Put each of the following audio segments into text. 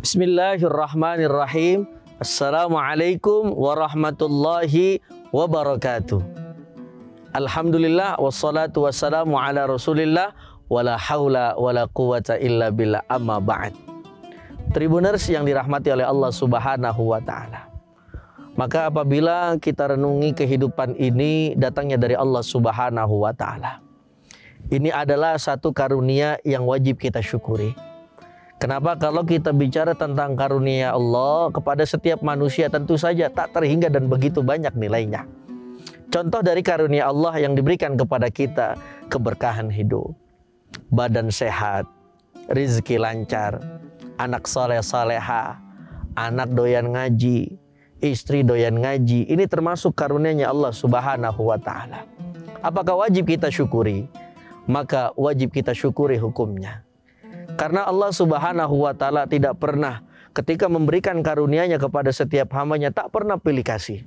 Bismillahirrahmanirrahim. Assalamualaikum warahmatullahi wabarakatuh. Alhamdulillah wassalatu wassalamu ala Rasulillah wala haula wala quwata illa billah, amma ba'd. Tribuners yang dirahmati oleh Allah Subhanahu wa taala. Maka apabila kita renungi kehidupan ini datangnya dari Allah Subhanahu wa taala, ini adalah satu karunia yang wajib kita syukuri. Kenapa? Kalau kita bicara tentang karunia Allah kepada setiap manusia, tentu saja tak terhingga dan begitu banyak nilainya. Contoh dari karunia Allah yang diberikan kepada kita, keberkahan hidup, badan sehat, rizki lancar, anak soleh soleha, anak doyan ngaji, istri doyan ngaji. Ini termasuk karunia-Nya Allah Subhanahu wa taala. Apakah wajib kita syukuri? Maka wajib kita syukuri hukumnya. Karena Allah Subhanahu wa taala tidak pernah ketika memberikan karunia-Nya kepada setiap hambanya tak pernah pilih kasih.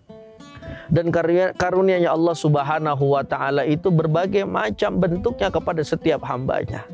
Dan karunia-Nya Allah Subhanahu wa taala itu berbagai macam bentuknya kepada setiap hambanya.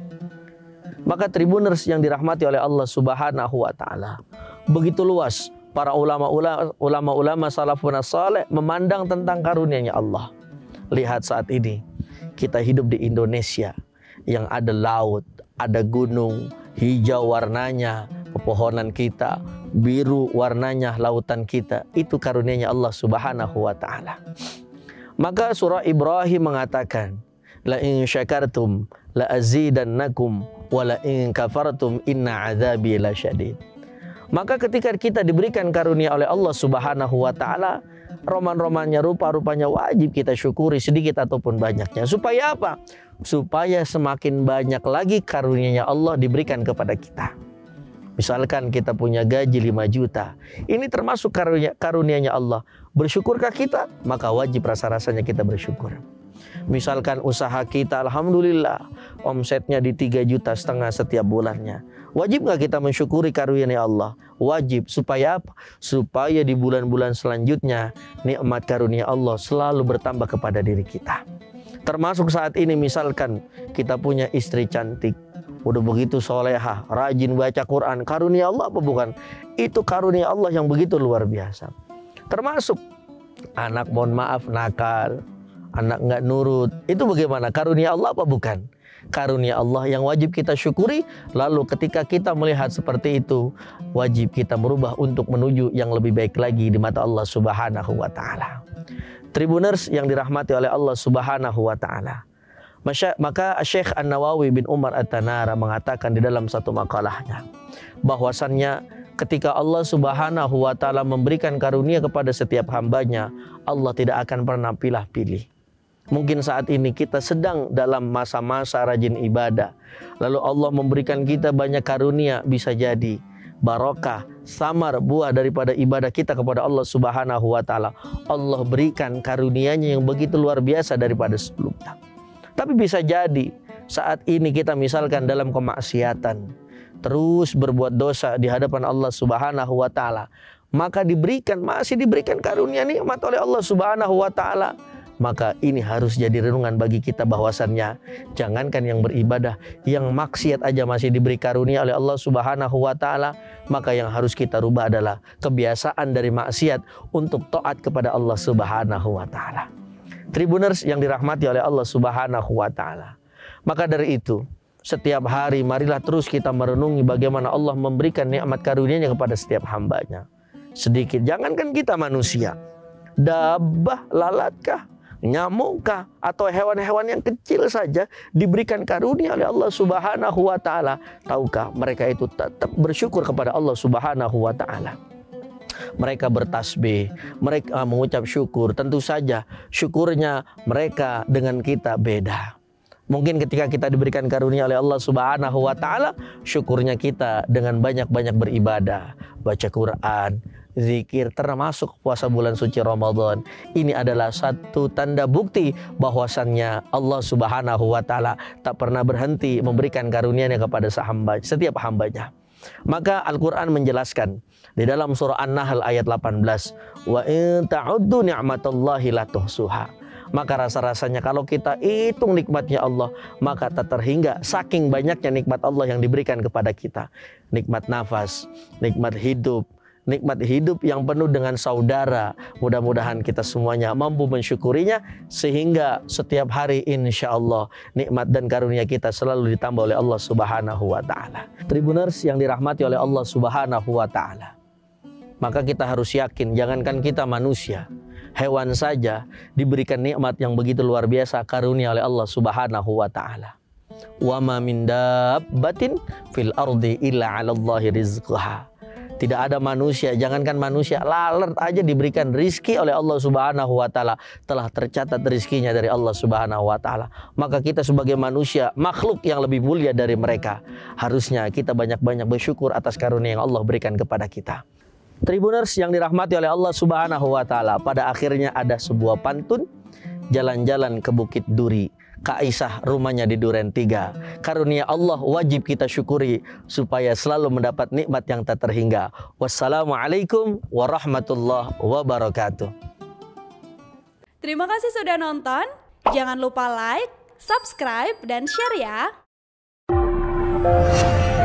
Maka tribuners yang dirahmati oleh Allah Subhanahu wa taala, begitu luas para ulama-ulama salafun saleh memandang tentang karunia-Nya Allah. Lihat saat ini kita hidup di Indonesia yang ada laut, ada gunung, hijau warnanya pepohonan kita, biru warnanya lautan kita. Itu karunia-Nya Allah Subhanahu wa taala. Maka surah Ibrahim mengatakan, la in syakartum la azidannakum wa la in kafartum inna adzabi lasyadid. Maka ketika kita diberikan karunia oleh Allah Subhanahu wa taala, roman-romannya, rupa-rupanya wajib kita syukuri sedikit ataupun banyaknya. Supaya apa? Supaya semakin banyak lagi karunia-Nya Allah diberikan kepada kita. Misalkan kita punya gaji 5 juta. Ini termasuk karunia-Nya Allah. Bersyukurkah kita? Maka wajib rasa-rasanya kita bersyukur. Misalkan usaha kita alhamdulillah omsetnya di 3,5 juta setiap bulannya. Wajib nggak kita mensyukuri karunia Allah? Wajib. Supaya apa? Supaya di bulan-bulan selanjutnya nikmat karunia Allah selalu bertambah kepada diri kita. Termasuk saat ini misalkan kita punya istri cantik, udah begitu solehah, rajin baca Quran. Karunia Allah apa bukan? Itu karunia Allah yang begitu luar biasa. Termasuk anak mohon maaf nakal, anak nggak nurut. Itu bagaimana? Karunia Allah apa bukan? Karunia Allah yang wajib kita syukuri. Lalu ketika kita melihat seperti itu, wajib kita merubah untuk menuju yang lebih baik lagi di mata Allah Subhanahu wa taala. Tribuners yang dirahmati oleh Allah Subhanahu wa taala. Maka Syekh An-Nawawi bin Umar At-Tanara mengatakan di dalam satu makalahnya bahwasannya ketika Allah Subhanahu wa taala memberikan karunia kepada setiap hambanya, Allah tidak akan pernah pilih-pilih. Mungkin saat ini kita sedang dalam masa-masa rajin ibadah, lalu Allah memberikan kita banyak karunia, bisa jadi barokah, samar buah daripada ibadah kita kepada Allah Subhanahu wa taala. Allah berikan karunia-Nya yang begitu luar biasa daripada sebelumnya. Tapi bisa jadi saat ini kita misalkan dalam kemaksiatan, terus berbuat dosa di hadapan Allah Subhanahu wa taala, maka masih diberikan karunia nikmat oleh Allah Subhanahu wa taala. Maka ini harus jadi renungan bagi kita bahwasannya jangankan yang beribadah, yang maksiat aja masih diberi karunia oleh Allah Subhanahu wa taala. Maka yang harus kita rubah adalah kebiasaan dari maksiat untuk taat kepada Allah Subhanahu wa taala. Tribuners yang dirahmati oleh Allah Subhanahu wa taala. Maka dari itu, setiap hari marilah terus kita merenungi bagaimana Allah memberikan nikmat karunia-Nya kepada setiap hambanya. Sedikit, jangankan kita manusia, dabah, lalatkah, nyamukkah, atau hewan-hewan yang kecil saja diberikan karunia oleh Allah Subhanahu wa taala. Tahukah mereka itu tetap bersyukur kepada Allah Subhanahu wa taala. Mereka bertasbih, mereka mengucap syukur. Tentu saja syukurnya mereka dengan kita beda. Mungkin ketika kita diberikan karunia oleh Allah Subhanahu wa taala, syukurnya kita dengan banyak-banyak beribadah, baca Quran, zikir, termasuk puasa bulan suci Ramadan. Ini adalah satu tanda bukti bahwasannya Allah Subhanahu wa taala tak pernah berhenti memberikan karunia-Nya kepada setiap hambanya. Maka Al-Quran menjelaskan di dalam surah An-Nahl ayat 18, wa in ta'uddu ni'matallahi la tuhsuha. Maka rasa-rasanya kalau kita hitung nikmatnya Allah, maka tak terhingga saking banyaknya nikmat Allah yang diberikan kepada kita. Nikmat nafas, nikmat hidup yang penuh dengan saudara. Mudah-mudahan kita semuanya mampu mensyukurinya, sehingga setiap hari insya Allah nikmat dan karunia kita selalu ditambah oleh Allah Subhanahu wa ta'ala. Tribuners yang dirahmati oleh Allah Subhanahu wa ta'ala, maka kita harus yakin, jangankan kita manusia, hewan saja diberikan nikmat yang begitu luar biasa karunia oleh Allah Subhanahu wa ta'ala. Wa ma min dabbatin fil ardi illa 'alallahi rizquha. Tidak ada manusia, jangankan manusia, lalat aja diberikan rizki oleh Allah Subhanahu wa ta'ala. Telah tercatat rizkinya dari Allah Subhanahu wa ta'ala. Maka kita sebagai manusia, makhluk yang lebih mulia dari mereka, harusnya kita banyak-banyak bersyukur atas karunia yang Allah berikan kepada kita. Tribuners yang dirahmati oleh Allah Subhanahu wa ta'ala, pada akhirnya ada sebuah pantun, jalan-jalan ke Bukit Duri, Kak Aisyah rumahnya di Duren 3. Karunia Allah wajib kita syukuri supaya selalu mendapat nikmat yang tak terhingga. Wassalamualaikum warahmatullahi wabarakatuh. Terima kasih sudah nonton. Jangan lupa like, subscribe, dan share ya.